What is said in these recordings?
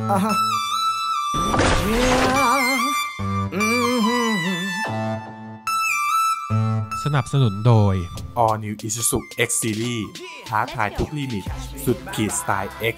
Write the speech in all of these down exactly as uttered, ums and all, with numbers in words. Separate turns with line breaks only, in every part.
อ่ะฮะ
สนับสนุนโดย
All New Isuzu X Series ท้าทายทุกลิมิตสุดขีดสไตล์ X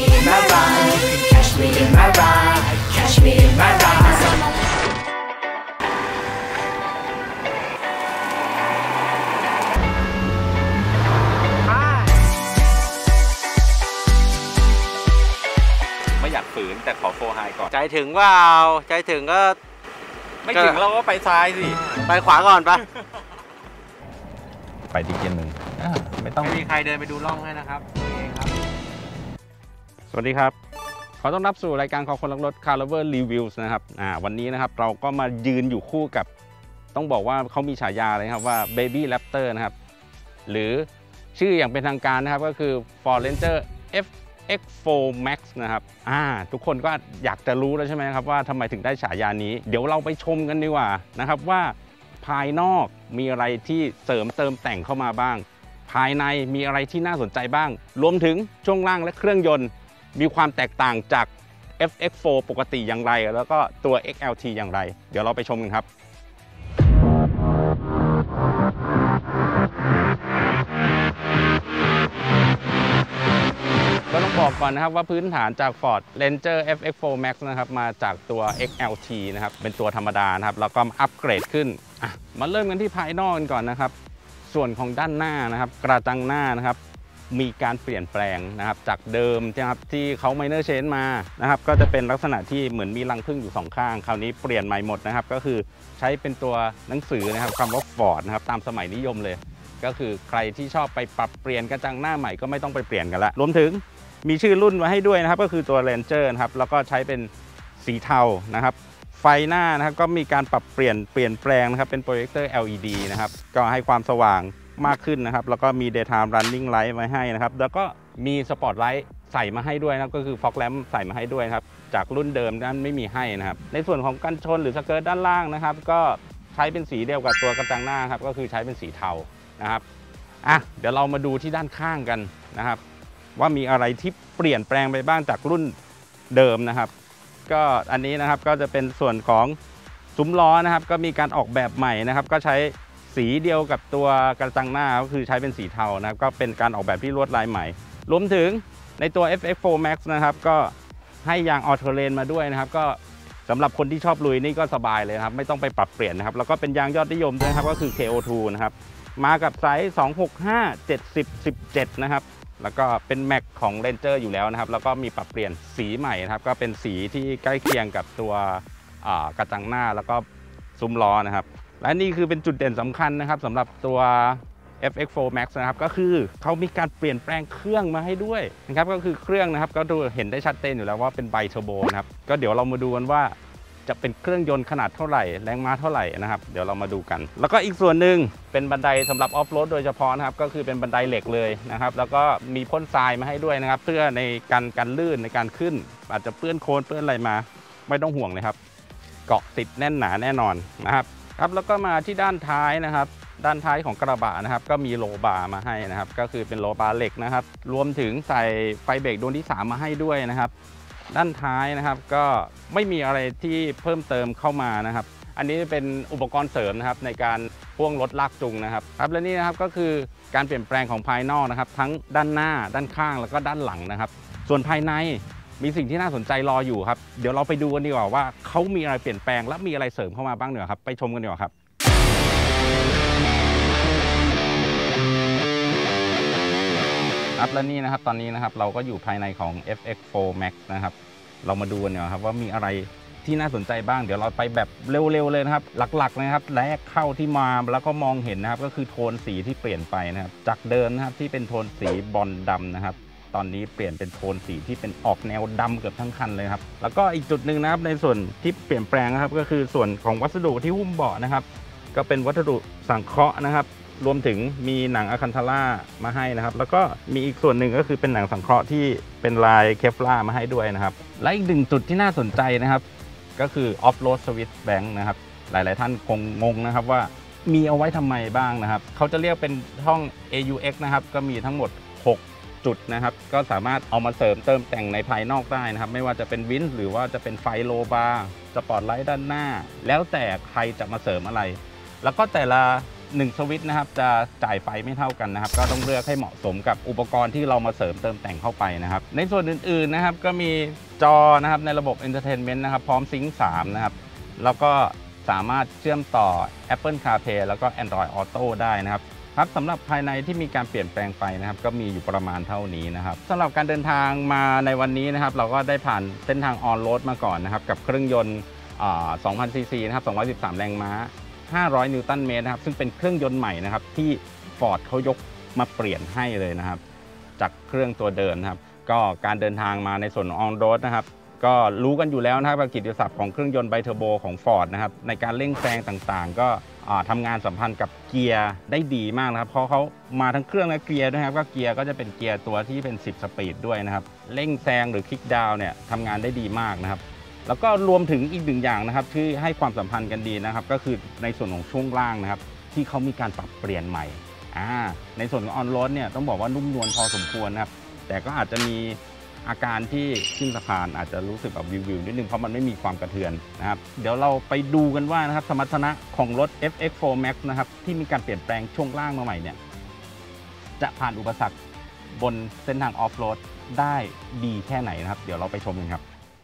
ไม่อยากฝืนแต่ขอโฟร์ไฮก่อน
ใจถึงว่าเอาใจถึงก็
ไม่ถึงเราก็ไปซ้ายสิ
ไปขวาก่อนปะ
ไปดีเกียร์หนึ่งไม่ต้อง
ไม่มีใครเดินไปดูร่องให้นะครับครับ
สวัสดีครับขอต้อนรับสู่รายการของคนรักรถ Car Lover Reviews นะครับอ่าวันนี้นะครับเราก็มายืนอยู่คู่กับต้องบอกว่าเขามีฉายาเลยครับว่า Baby Raptor นะครับหรือชื่ออย่างเป็นทางการนะครับก็คือ Ford Ranger เอฟ เอ็กซ์ โฟร์ แม็กซ์ นะครับอ่าทุกคนก็อยากจะรู้แล้วใช่ไหมครับว่าทำไมถึงได้ฉายานี้เดี๋ยวเราไปชมกันดีกว่านะครับว่าภายนอกมีอะไรที่เสริมเติมแต่งเข้ามาบ้างภายในมีอะไรที่น่าสนใจบ้างรวมถึงช่วงล่างและเครื่องยนต์มีความแตกต่างจาก เอฟ เอ็กซ์ โฟร์ ปกติอย่างไรแล้วก็ตัว เอ็กซ์ แอล ที อย่างไรเดี๋ยวเราไปชมกันครับก็ต้องบอกก่อนนะครับว่าพื้นฐานจาก Ford Ranger เอฟ เอ็กซ์ โฟร์ แม็กซ์ นะครับมาจากตัว เอ็กซ์ แอล ที นะครับเป็นตัวธรรมดานะครับแล้วก็อัปเกรดขึ้นมาเริ่มกันที่ภายนอกกันก่อนนะครับส่วนของด้านหน้านะครับกระจังหน้านะครับมีการเปลี่ยนแปลงนะครับจากเดิมนะครับที่เขาไมเนอร์เชนมานะครับก็จะเป็นลักษณะที่เหมือนมีรังผึ้งอยู่สองข้างคราวนี้เปลี่ยนใหม่หมดนะครับก็คือใช้เป็นตัวหนังสือนะครับคำว่า Ford นะครับตามสมัยนิยมเลยก็คือใครที่ชอบไปปรับเปลี่ยนกระจังหน้าใหม่ก็ไม่ต้องไปเปลี่ยนกันละรวมถึงมีชื่อรุ่นไว้ให้ด้วยนะครับก็คือตัว Ranger นะครับแล้วก็ใช้เป็นสีเทานะครับไฟหน้านะครับก็มีการปรับเปลี่ยนเปลี่ยนแปลงนะครับเป็นโปรเจคเตอร์ แอล อี ดี นะครับก็ให้ความสว่างมากขึ้นนะครับแล้วก็มี Daytime Running Light ไว้ให้นะครับแล้วก็มีสปอตไลท์ใส่มาให้ด้วยนะครับก็คือ Fog Lamp ใส่มาให้ด้วยครับจากรุ่นเดิมนั้นไม่มีให้นะครับในส่วนของกันชนหรือสเกิร์ตด้านล่างนะครับก็ใช้เป็นสีเดียวกับตัวกระจังหน้าครับก็คือใช้เป็นสีเทานะครับอ่ะเดี๋ยวเรามาดูที่ด้านข้างกันนะครับว่ามีอะไรที่เปลี่ยนแปลงไปบ้างจากรุ่นเดิมนะครับก็อันนี้นะครับก็จะเป็นส่วนของซุ้มล้อนะครับก็มีการออกแบบใหม่นะครับก็ใช้สีเดียวกับตัวกระจังหน้าก็คือใช้เป็นสีเทานะครับก็เป็นการออกแบบที่ลวดลายใหม่รวมถึงในตัว เอฟ เอ็กซ์ โฟร์ แม็กซ์ นะครับก็ให้ยางออโตเรนมาด้วยนะครับก็สำหรับคนที่ชอบลุยนี่ก็สบายเลยครับไม่ต้องไปปรับเปลี่ยนนะครับแล้วก็เป็นยางยอดนิยมด้วยครับก็คือ เค โอ ทู นะครับมากับไซส์สองหกห้า เจ็ดสิบ สิบเจ็ดนะครับแล้วก็เป็นแม็กของ Ranger อยู่แล้วนะครับแล้วก็มีปรับเปลี่ยนสีใหม่นะครับก็เป็นสีที่ใกล้เคียงกับตัวกระจังหน้าแล้วก็ซุ้มล้อนะครับและนี่คือเป็นจุดเด่นสำคัญนะครับสำหรับตัว เอฟ เอ็กซ์ โฟร์ แม็กซ์ นะครับก็คือเขามีการเปลี่ยนแปลงเครื่องมาให้ด้วยนะครับก็คือเครื่องนะครับก็ดูเห็นได้ชัดเจนอยู่แล้วว่าเป็นไบเทอร์โบนะครับก็เดี๋ยวเรามาดูกันว่าจะเป็นเครื่องยนต์ขนาดเท่าไหร่แรงม้าเท่าไหร่นะครับเดี๋ยวเรามาดูกันแล้วก็อีกส่วนหนึ่งเป็นบันไดสำหรับออฟโรดโดยเฉพาะนะครับก็คือเป็นบันไดเหล็กเลยนะครับแล้วก็มีพ่นทรายมาให้ด้วยนะครับเพื่อในการกันลื่นในการขึ้นอาจจะเปื้อนโคลนเปื้อนอะไรมาไม่ต้องห่วงเลยครับเกาะติดแน่นหนาแน่นอนนะครับครับแล้วก็มาที่ด้านท้ายนะครับด้านท้ายของกระบะนะครับก็มีโลบาร์มาให้นะครับก็คือเป็นโลบาร์เหล็กนะครับรวมถึงใส่ไฟเบรกดวงที่สามมาให้ด้วยนะครับด้านท้ายนะครับก็ไม่มีอะไรที่เพิ่มเติมเข้ามานะครับอันนี้เป็นอุปกรณ์เสริมนะครับในการพ่วงรถลากจูงนะครับครับและนี่นะครับก็คือการเปลี่ยนแปลงของภายนอกนะครับทั้งด้านหน้าด้านข้างแล้วก็ด้านหลังนะครับส่วนภายในมีสิ่งที่น่าสนใจรออยู่ครับเดี๋ยวเราไปดูกันดีกว่าว่าเขามีอะไรเปลี่ยนแปลงและมีอะไรเสริมเข้ามาบ้างเดี๋ยวครับไปชมกันดีกว่าครับครับและนี่นะครับตอนนี้นะครับเราก็อยู่ภายในของ เอฟ เอ็กซ์ โฟร์ แม็กซ์ นะครับเรามาดูกันดีกว่าครับว่ามีอะไรที่น่าสนใจบ้างเดี๋ยวเราไปแบบเร็วๆเลยนะครับหลักๆนะครับแรกเข้าที่มาแล้วก็มองเห็นนะครับก็คือโทนสีที่เปลี่ยนไปนะครับจากเดิมนะครับที่เป็นโทนสีบอลดำนะครับตอนนี้เปลี่ยนเป็นโทนสีที่เป็นออกแนวดำเกือบทั้งคันเลยครับแล้วก็อีกจุดหนึ่งนะครับในส่วนที่เปลี่ยนแปลงนะครับก็คือส่วนของวัสดุที่หุ้มเบาะนะครับก็เป็นวัสดุสังเคราะห์นะครับรวมถึงมีหนังอะคันทาร่ามาให้นะครับแล้วก็มีอีกส่วนหนึ่งก็คือเป็นหนังสังเคราะห์ที่เป็นลายเคฟลาร์มาให้ด้วยนะครับและอีกหนึ่งจุดที่น่าสนใจนะครับก็คือ Off-Road Switch Bank นะครับหลายๆท่านคงงงนะครับว่ามีเอาไว้ทำไมบ้างนะครับเขาจะเรียกเป็นช่อง เอ ยู เอ็กซ์ นะครับก็มีทั้งหกจุดนะครับก็สามารถเอามาเสริมเติมแต่งในภายนอกได้นะครับไม่ว่าจะเป็นวินส์หรือว่าจะเป็นไฟโลบาร์สปอตไลท์ด้านหน้าแล้วแต่ใครจะมาเสริมอะไรแล้วก็แต่ละหนึ่งสวิตช์นะครับจะจ่ายไฟไม่เท่ากันนะครับก็ต้องเลือกให้เหมาะสมกับอุปกรณ์ที่เรามาเสริมเติมแต่งเข้าไปนะครับในส่วนอื่นๆนะครับก็มีจอนะครับในระบบ Entertainment นะครับพร้อมซิงค์สามนะครับแล้วก็สามารถเชื่อมต่อ Apple CarPlay แล้วก็ Android Auto ได้นะครับครับสำหรับภายในที่มีการเปลี่ยนแปลงไปนะครับก็มีอยู่ประมาณเท่านี้นะครับสำหรับการเดินทางมาในวันนี้นะครับเราก็ได้ผ่านเส้นทางออนโรดมาก่อนนะครับกับเครื่องยนต์สองพันซีซีนะครับสองร้อยสิบสามแรงม้าห้าร้อยนิวตันเมตรนะครับซึ่งเป็นเครื่องยนต์ใหม่นะครับที่ Ford เขายกมาเปลี่ยนให้เลยนะครับจากเครื่องตัวเดิมนะครับก็การเดินทางมาในส่วนออนโรดนะครับก็รู้กันอยู่แล้วนะครับกิตติศัพท์ของเครื่องยนต์ไบเทอร์โบของ Ford นะครับในการเร่งแซงต่างๆก็ทำงานสัมพันธ์กับเกียร์ได้ดีมากนะครับเพราะเขามาทั้งเครื่องและเกียร์นะครับก็เกียร์ก็จะเป็นเกียร์ตัวที่เป็นสิบสปีดด้วยนะครับเร่งแซงหรือคลิกดาวน์เนี่ยทำงานได้ดีมากนะครับแล้วก็รวมถึงอีกหนึ่งอย่างนะครับที่ให้ความสัมพันธ์กันดีนะครับก็คือในส่วนของช่วงล่างนะครับที่เขามีการปรับเปลี่ยนใหม่อ่าในส่วนของออนโรดเนี่ยต้องบอกว่านุ่มนวลพอสมควรนะครับแต่ก็อาจจะมีอาการที่ขึ้นสะพานอาจจะรู้สึกแบบวิวๆนิดนึงเพราะมันไม่มีความกระเทือนนะครับเดี๋ยวเราไปดูกันว่านะครับสมรรถนะของรถ เอฟ เอ็กซ์ โฟร์ Max นะครับที่มีการเปลี่ยนแปลงช่วงล่างมาใหม่เนี่ยจะผ่านอุปสรรคบนเส้นทางออฟโรดได้ดีแค่ไหนนะครับเดี๋ยวเราไปชมกันครับ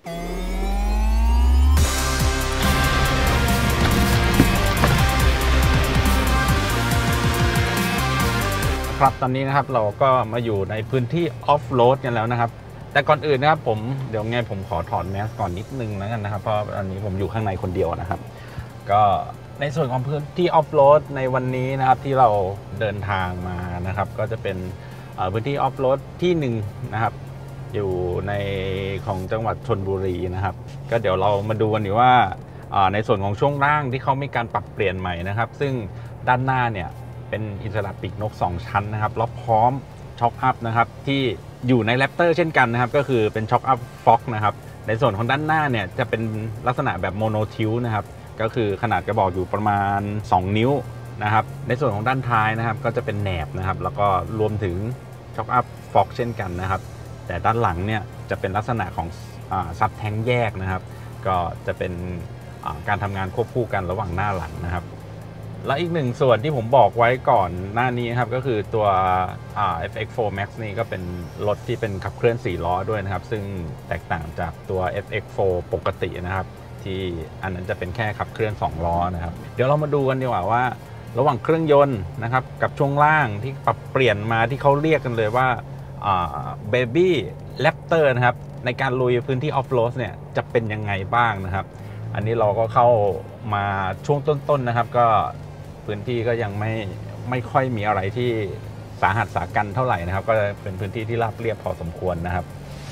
ครับตอนนี้นะครับเราก็มาอยู่ในพื้นที่ออฟโรดกันแล้วนะครับแต่ก่อนอื่นนะครับผมเดี๋ยวไงผมขอถอดแมสก่อนนิดนึงแล้วกันนะครับเพราะอันนี้ผมอยู่ข้างในคนเดียวนะครับก็ในส่วนของพื้นที่ออฟโรดในวันนี้นะครับที่เราเดินทางมานะครับก็จะเป็นพื้นที่ออฟโรดที่หนึ่งนะครับอยู่ในของจังหวัดชลบุรีนะครับก็เดี๋ยวเรามาดูกันดีว่าในส่วนของช่วงล่างที่เขามีการปรับเปลี่ยนใหม่นะครับซึ่งด้านหน้าเนี่ยเป็นอิสระปีกนกสองชั้นนะครับแล้วพร้อมช็อคอัพนะครับที่อยู่ในแรปเตอร์เช่นกันนะครับก็คือเป็นช็อคอัพฟ็อกนะครับในส่วนของด้านหน้าเนี่ยจะเป็นลักษณะแบบโมโนทิวนะครับก็คือขนาดกระบอกอยู่ประมาณสองนิ้วนะครับในส่วนของด้านท้ายนะครับก็จะเป็นแหนบนะครับแล้วก็รวมถึงช็อคอัพฟ็อกเช่นกันนะครับแต่ด้านหลังเนี่ยจะเป็นลักษณะของซับแท้งแยกนะครับก็จะเป็นการทำงานควบคู่กันระหว่างหน้าหลังนะครับและอีกหนึ่งส่วนที่ผมบอกไว้ก่อนหน้านี้ครับก็คือตัว เอฟ เอ็กซ์ โฟร์ Max นี่ก็เป็นรถที่เป็นขับเคลื่อนสี่ล้อด้วยนะครับซึ่งแตกต่างจากตัว เอฟ เอ็กซ์ โฟร์ ปกตินะครับที่อันนั้นจะเป็นแค่ขับเคลื่อนสองล้อนะครับเดี๋ยวเรามาดูกันดีกว่าว่าระหว่างเครื่องยนต์นะครับกับช่วงล่างที่ปรับเปลี่ยนมาที่เขาเรียกกันเลยว่า Baby Raptor นะครับในการลุยพื้นที่ออฟโรดเนี่ยจะเป็นยังไงบ้างนะครับอันนี้เราก็เข้ามาช่วงต้นๆนะครับก็พื้นที่ก็ยังไม่ไม่ค่อยมีอะไรที่สาหัสสากันเท่าไหร่นะครับก็เป็นพื้นที่ที่ราบเรียบพอสมควรนะครับ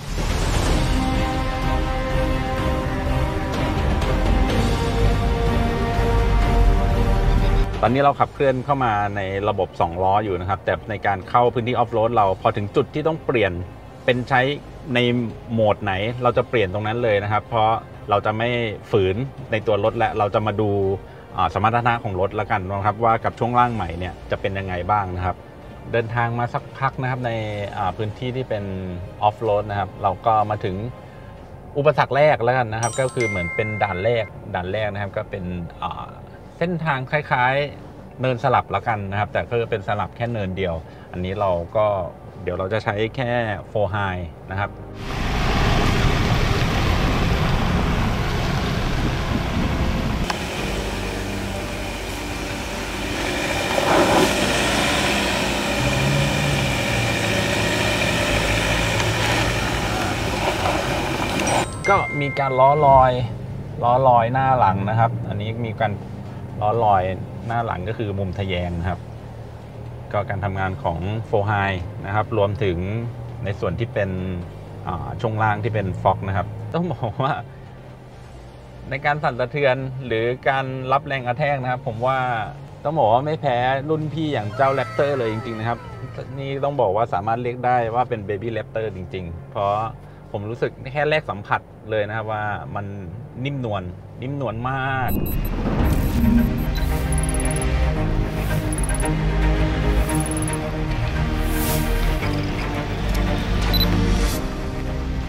ตอนนี้เราขับเคลื่อนเข้ามาในระบบสองล้ออยู่นะครับแต่ในการเข้าพื้นที่ออฟโรดเราพอถึงจุดที่ต้องเปลี่ยนเป็นใช้ในโหมดไหนเราจะเปลี่ยนตรงนั้นเลยนะครับเพราะเราจะไม่ฝืนในตัวรถและเราจะมาดูสมรรถนะของรถแล้วกันนะครับว่ากับช่วงล่างใหม่เนี่ยจะเป็นยังไงบ้างนะครับเดินทางมาสักพักนะครับในพื้นที่ที่เป็นออฟโรดนะครับเราก็มาถึงอุปสรรคแรกแล้วกันนะครับก็คือเหมือนเป็นด่านแรกด่านแรกนะครับก็เป็นเส้นทางคล้ายๆเนินสลับแล้วกันนะครับแต่ก็เป็นสลับแค่เนินเดียวอันนี้เราก็เดี๋ยวเราจะใช้แค่โฟร์ไฮนะครับก็มีการล้อลอยล้อลอยหน้าหลังนะครับอันนี้มีการล้อลอยหน้าหลังก็คือมุมทะแยงนะครับก็การทำงานของโฟร์ไฮนะครับรวมถึงในส่วนที่เป็นช่วงล่างที่เป็นฟ็อกนะครับต้องบอกว่าในการสั่นสะเทือนหรือการรับแรงกระแทกนะครับผมว่าต้องบอกว่าไม่แพ้รุ่นพี่อย่างเจ้าแรปเตอร์เลยจริงๆนะครับนี่ต้องบอกว่าสามารถเรียกได้ว่าเป็นเบบี้แรปเตอร์จริงๆเพราะผมรู้สึกแค่แรกสัมผัสเลยนะครับว่ามันนิ่มนวลนิ่มนวลมาก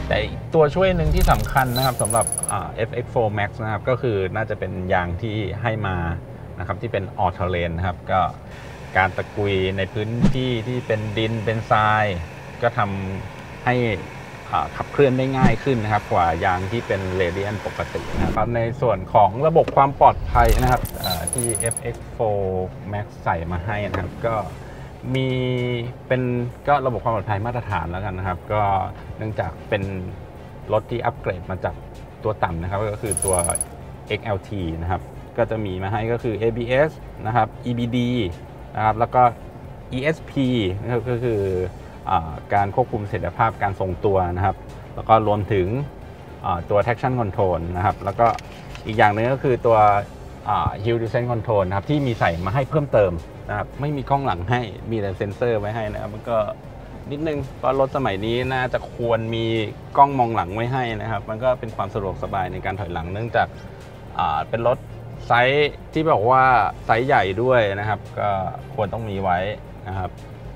แต่ตัวช่วยหนึ่งที่สำคัญนะครับสำหรับ เอฟ เอ็กซ์ โฟร์ Max นะครับก็คือน่าจะเป็นยางที่ให้มานะครับที่เป็น All Terrain นะครับก็การตะกุยในพื้นที่ที่เป็นดินเป็นทรายก็ทำให้ขับเคลื่อนได้ง่ายขึ้นนะครับกว่ายางที่เป็นเรเดียนปกตินะครับในส่วนของระบบความปลอดภัยนะครับที่ เอฟ เอ็กซ์ โฟร์ Max ใส่มาให้นะครับก็มีเป็นก็ระบบความปลอดภัยมาตรฐานแล้วกันนะครับก็เนื่องจากเป็นรถที่อัปเกรดมาจากตัวต่ำนะครับก็คือตัว เอ็กซ์ แอล ที นะครับก็จะมีมาให้ก็คือ เอ บี เอส นะครับ อี บี ดี นะครับแล้วก็ อี เอส พี นะครับก็คือการควบคุมเสถียรภาพการทรงตัวนะครับแล้วก็รวมถึงตัว traction control นะครับแล้วก็อีกอย่างนึงก็คือตัว hill descent control นะครับที่มีใส่มาให้เพิ่มเติมนะครับไม่มีกล้องหลังให้มีแต่เซ็นเซอร์ไว้ให้นะครับมันก็นิดนึงเพราะรถสมัยนี้น่าจะควรมีกล้องมองหลังไว้ให้นะครับมันก็เป็นความสะดวกสบายในการถอยหลังเนื่องจากเป็นรถไซส์ที่บอกว่าไซส์ใหญ่ด้วยนะครับก็ควรต้องมีไว้นะครับ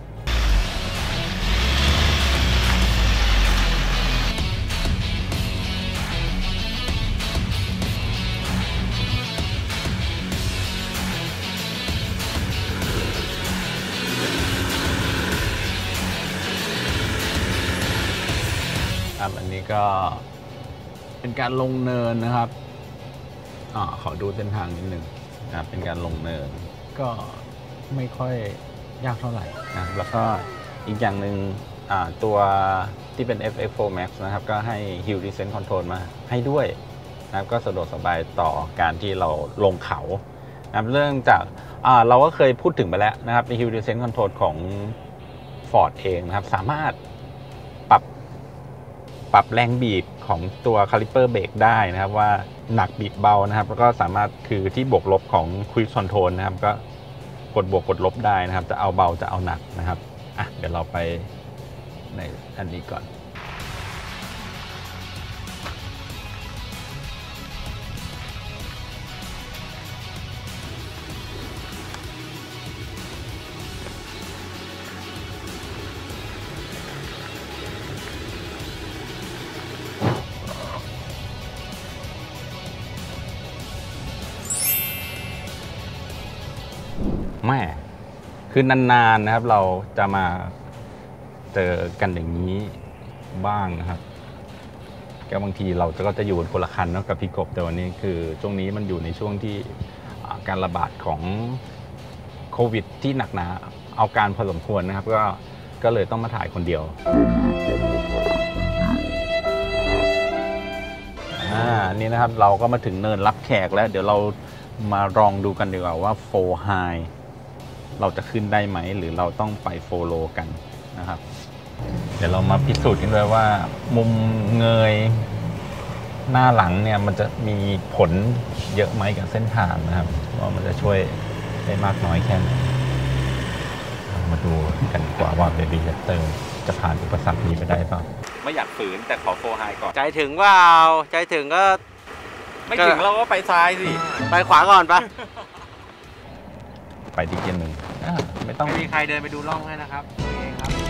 อันนี้ก็เป็นการลงเนินนะครับอ่าขอดูเส้นทางนิดนึงนะเป็นการลงเนินก็ไม่ค่อยยากเท่าไหร่นะแล้วก็อีกอย่างหนึ่งอ่าตัวที่เป็น เอฟ เอ็กซ์ โฟร์ Max นะครับก็ให้ Hill Descent Control มาให้ด้วยนะครับก็สะดวกสบายต่อการที่เราลงเขานะเรื่องจากอ่าเราก็เคยพูดถึงไปแล้วนะครับใน Hill Descent Control ของ Ford เองนะครับสามารถปรับปรับแรงบีบของตัวคาลิเปอร์เบรกได้นะครับว่าหนักบีบเบานะครับแล้วก็สามารถคือที่บวกลบของ Cruise Control นะครับก็กดบวกกดลบได้นะครับจะเอาเบาจะเอาหนักนะครับอ่ะเดี๋ยวเราไปในอันนี้ก่อนแม่คือนานๆนะครับเราจะมาเจอกันอย่างนี้บ้างนะครับก็บางทีเราก็จะอยู่บนคนละคันเนาะกับพี่กบแต่วันนี้คือช่วงนี้มันอยู่ในช่วงที่การระบาดของโควิดที่หนักหนาเอาการพอสมควรนะครับก็ก็เลยต้องมาถ่ายคนเดียวอ่านี่นะครับเราก็มาถึงเนินรับแขกแล้วเดี๋ยวเรามาลองดูกันดีกว่าว่าโฟร์ไฮเราจะขึ้นได้ไหมหรือเราต้องไปโฟโลกันนะครับเดี๋ยวเรามาพิสูจน์กันด้วยว่ามุมเงยหน้าหลังเนี่ยมันจะมีผลเยอะไหมกับเส้นทางนะครับว่ามันจะช่วยได้มากน้อยแค่ไหนมาดูกันดีกว่าว่าเบบี้เตอร์จะผ่านอุปสรรคนี้ไปได้เปล่าไม่อยากฝืนแต่ขอโฟไฮก่อน
ใจถึงว่าเอาใจถึงก็
ไม่ถึงเราก็ไปซ้ายสิ
ไปขวาก่อนปะ
ไปที่เกียร์หนึ่งไม่ต้อง
ไม่มีใครเดินไปดูร่องให้นะครับเองครับ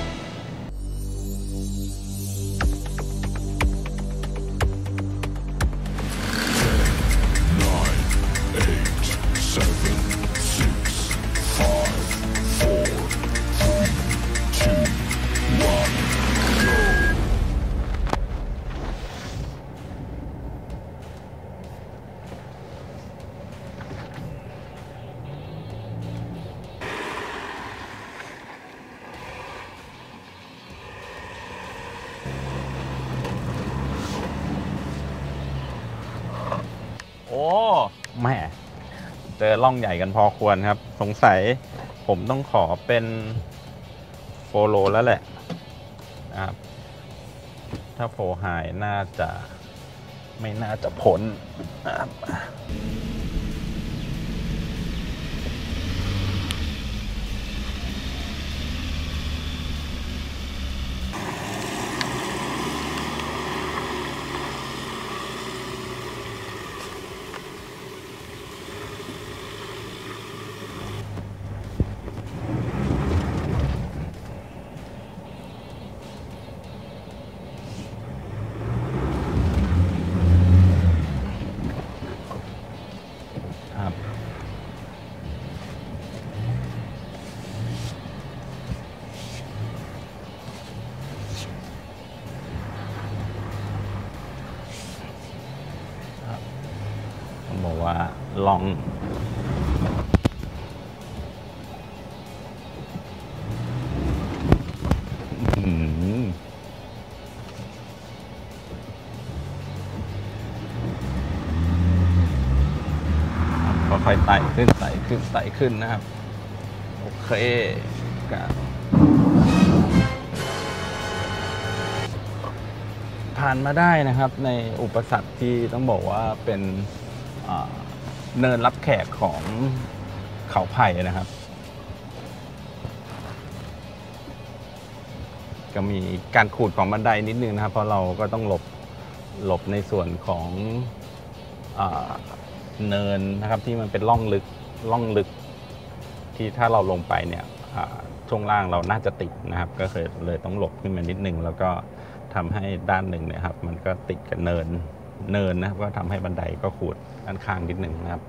โอ้แม่เจอร่องใหญ่กันพอควรครับสงสัยผมต้องขอเป็นโฟโลแล้วแหละนะครับถ้าโฟไฮน่าจะไม่น่าจะพ้นนะครับบอกว่าลองค่อยๆไต่ขึ้นไต่ขึ้นไต่ขึ้นนะครับโอเคกับผ่านมาได้นะครับในอุปสรรคที่ต้องบอกว่าเป็นเนินรับแขกของเขาไผ่นะครับก็มีการขูดของบันไดนิดนึงนะครับเพราะเราก็ต้องหลบหลบในส่วนของเนินนะครับที่มันเป็นร่องลึกร่องลึกที่ถ้าเราลงไปเนี่ยช่วงล่างเราน่าจะติดนะครับก็เคยเลยต้องหลบขึ้นมานิดนึงแล้วก็ทำให้ด้านหนึ่งเนี่ยครับมันก็ติดกับเนินเนินนะครับก็ทำให้บันไดก็ขูดด้านข้างนิดนึงนะครับ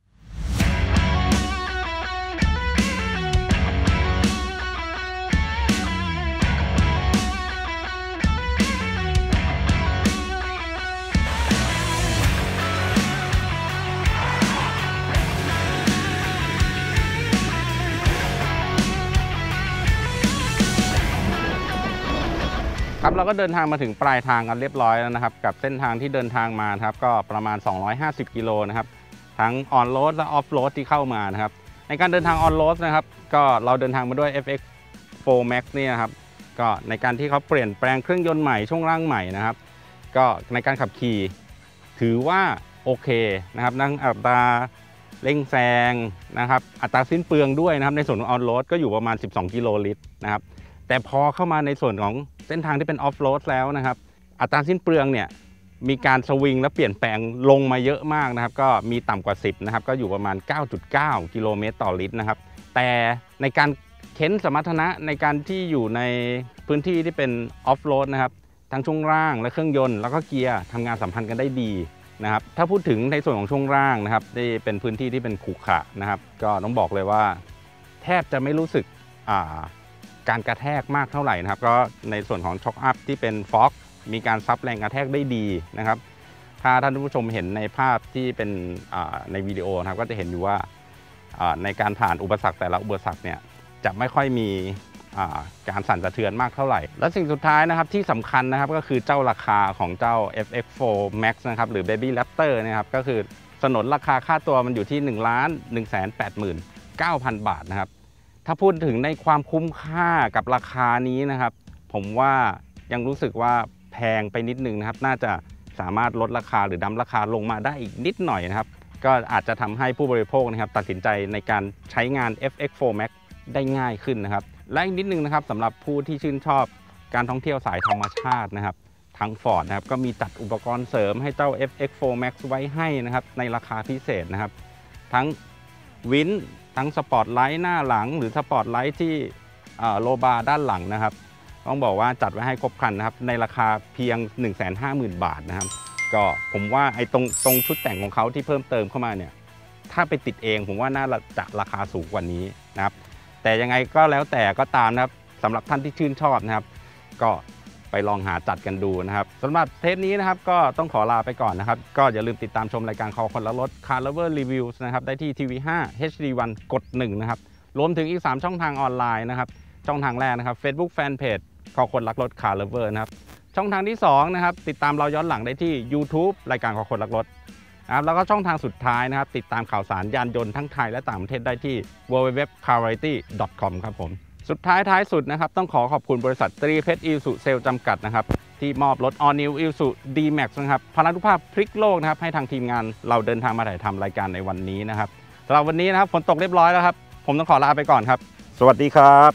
ครับเราก็เดินทางมาถึงปลายทางกันเรียบร้อยแล้วนะครับกับเส้นทางที่เดินทางมาครับก็ประมาณสองร้อยห้าสิบกิโลนะครับทั้งออนโรดและออฟโรดที่เข้ามานะครับในการเดินทางออนโรดนะครับก็เราเดินทางมาด้วย เอฟ เอ็กซ์ โฟร์ แม็กซ์ เนี่ยครับก็ในการที่เขาเปลี่ยนแปลงเครื่องยนต์ใหม่ช่วงล่างใหม่นะครับก็ในการขับขี่ถือว่าโอเคนะครับนั่งอัตราเร่งแซงนะครับอัตราสิ้นเปลืองด้วยนะครับในส่วนของออนโรดก็อยู่ประมาณสิบสองกิโลลิตรนะครับแต่พอเข้ามาในส่วนของเส้นทางที่เป็นออฟโรดแล้วนะครับอัตราสิ้นเปลืองเนี่ยมีการสวิงและเปลี่ยนแปลงลงมาเยอะมากนะครับก็มีต่ำกว่าสิบนะครับก็อยู่ประมาณ เก้าจุดเก้า กิโลเมตรต่อลิตรนะครับแต่ในการเค้นสมรรถนะในการที่อยู่ในพื้นที่ที่เป็นออฟโรดนะครับทั้งช่วงล่างและเครื่องยนต์แล้วก็เกียร์ทำงานสัมพันธ์กันได้ดีนะครับถ้าพูดถึงในส่วนของช่วงล่างนะครับที่เป็นพื้นที่ที่เป็นขรุขระนะครับก็ต้องบอกเลยว่าแทบจะไม่รู้สึกอ่าการกระแทกมากเท่าไหร่นะครับก็ในส่วนของช็อคอัพที่เป็นฟ็อกมีการซับแรงกระแทกได้ดีนะครับถ้าท่านผู้ชมเห็นในภาพที่เป็นในวิดีโอนะครับก็จะเห็นอยู่ว่าในการผ่านอุปสรรคแต่ละอุปสรรคเนี่ยจะไม่ค่อยมีการสั่นสะเทือนมากเท่าไหร่และสิ่งสุดท้ายนะครับที่สำคัญนะครับก็คือเจ้าราคาของเจ้า เอฟ เอ็กซ์ โฟร์ แม็กซ์ นะครับหรือ Baby Raptor นะครับก็คือสนนราคาค่าตัวมันอยู่ที่ หนึ่งล้านหนึ่งแสนแปดหมื่นเก้าพัน บาทนะครับถ้าพูดถึงในความคุ้มค่ากับราคานี้นะครับผมว่ายังรู้สึกว่าแพงไปนิดนึงนะครับน่าจะสามารถลดราคาหรือดั้มราคาลงมาได้อีกนิดหน่อยนะครับก็อาจจะทำให้ผู้บริโภคนะครับตัดสินใจในการใช้งาน เอฟ เอ็กซ์ โฟร์ แม็กซ์ ได้ง่ายขึ้นนะครับและอีกนิดนึงนะครับสำหรับผู้ที่ชื่นชอบการท่องเที่ยวสายธรรมชาตินะครับทาง Ford นะครับก็มีจัดอุปกรณ์เสริมให้เจ้า เอฟ เอ็กซ์ โฟร์ แม็กซ์ ไว้ให้นะครับในราคาพิเศษนะครับทั้งวินทั้งสปอตไลท์หน้าหลังหรือสปอตไลท์ที่โลบาร์ด้านหลังนะครับต้องบอกว่าจัดไว้ให้ครบครันนะครับในราคาเพียง หนึ่งแสนห้าหมื่น บาทนะครับก็ผมว่าไอ้ตรงตรงชุดแต่งของเขาที่เพิ่มเติมเข้ามาเนี่ยถ้าไปติดเองผมว่าน่าจะราคาสูงกว่านี้นะครับแต่ยังไงก็แล้วแต่ก็ตามนะครับสำหรับท่านที่ชื่นชอบนะครับก็ไปลองหาจัดกันดูนะครับสำหรับเทปนี้นะครับก็ต้องขอลาไปก่อนนะครับก็อย่าลืมติดตามชมรายการคอคนละรถ Car Lover Reviews นะครับได้ที่ ที วี ห้า เอช ดี วัน กดหนึ่งนะครับรวมถึงอีกสามช่องทางออนไลน์นะครับช่องทางแรกนะครับ Facebook Fanpage คอคนรักรถ Car Lover นะครับช่องทางที่สองนะครับติดตามเราย้อนหลังได้ที่ YouTube รายการคอคนรักรถนะครับแล้วก็ช่องทางสุดท้ายนะครับติดตามข่าวสารยานยนต์ทั้งไทยและต่างประเทศได้ที่ ดับเบิลยู ดับเบิลยู ดับเบิลยู ดอท คาร์ วาไรตี้ ดอท คอม ครับผมสุดท้ายท้ายสุดนะครับต้องขอขอบคุณบริษัทตรีเพชรอิลสุเซลจำกัดนะครับที่มอบรถ All New Isuzu ดี แม็กซ์ นะครับพลานุภาพพลิกโลกนะครับให้ทางทีมงานเราเดินทางมาถ่ายทำรายการในวันนี้นะครับสำหรับวันนี้นะครับฝนตกเรียบร้อยแล้วครับผมต้องขอลาไปก่อนครับสวัสดีครับ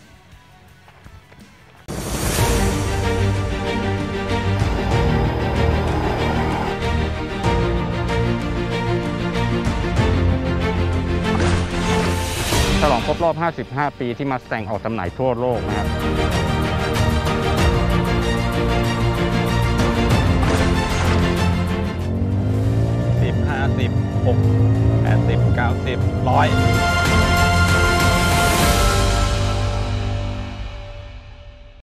ฉลองครบรอบห้าสิบห้าปีที่มาแต่งออกจำหน่ายทั่วโลกนะครับสิบ ห้าสิบ หก แปดสิบ เก้าสิบ หนึ่งร้อย